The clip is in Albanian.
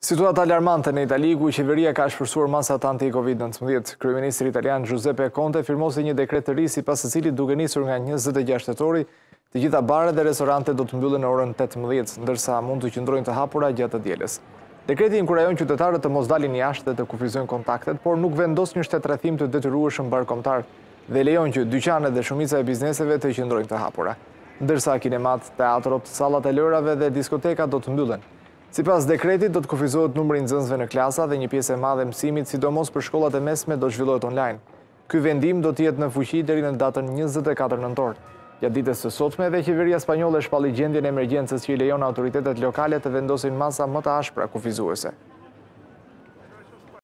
Situata alarmante në Itali, ku qeveria ka shpërsuar masat anti-Covid-19. Kryeministri italian Giuseppe Conte firmosi një dekret të ri sipas së cilit duke nisur nga 26 tetori, të gjitha baret dhe restorantet do të mbyllen në orën 18, ndërsa mund të qëndrojnë të hapura gjatë dielës. Dekreti inkurajon qytetarët të mos dalin jashtë dhe të kufizojnë kontaktet, por nuk vendos një shtetërrethim të detyrueshëm barkombëtar dhe lejon që dyqanet dhe shumica e bizneseve të qëndrojnë të hapura, ndërsa kinemat, teatrot, sallat e lojrave dhe diskotekat do të mbyllen. Sipas dekretit, do të kufizohet numri i nxënësve në klasa dhe një pjesë e madhe e mësimit, sidomos për shkollat e mesme, do zhvillohet online. Ky vendim do të jetë në fuqi deri në datën 24 nëntor. Gjatë ditës së sotme dhe qeveria spanjolle shpalli gjendjen e emergjencës që i lejon autoritetet lokale të vendosin masa më të ashpra kufizuese.